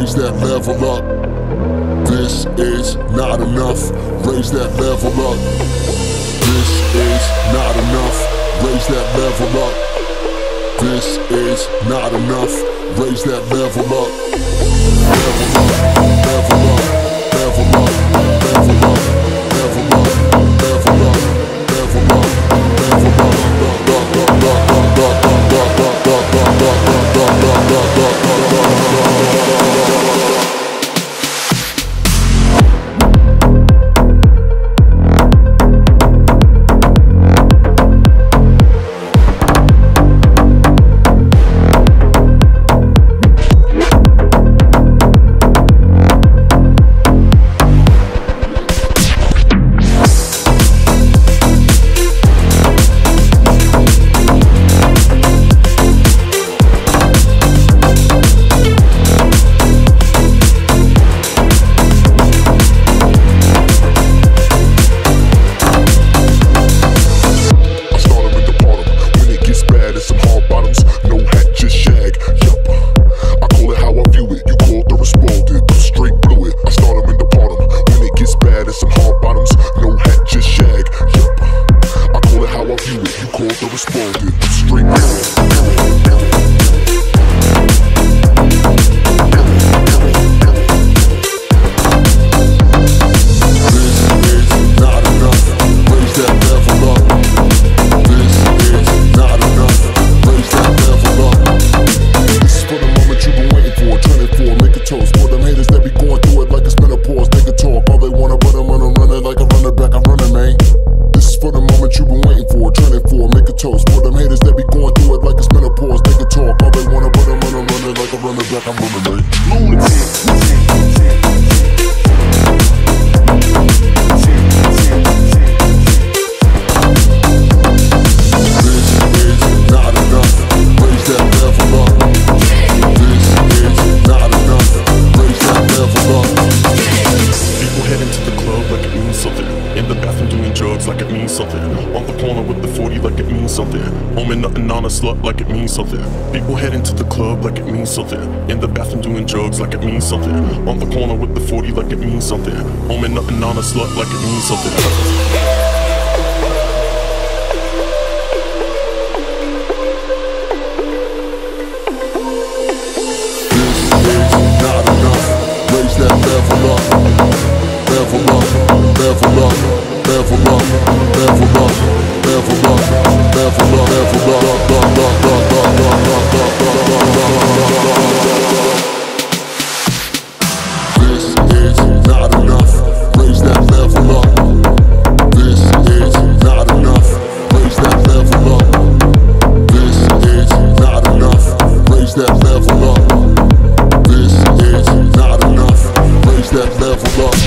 raise that level up. This is not enough, raise that level up. This is not enough, raise that level up. This is not enough, raise that level up. Level up, level up, level up, level up, level up, level up, level up, level up. Like it means something. On the corner with the 40 like it means something. Home and nothing on a slut like it means something. People head into the club like it means something. In the bathroom doing drugs like it means something. On the corner with the 40 like it means something. Home and nothing on a slut like it means something. That level up.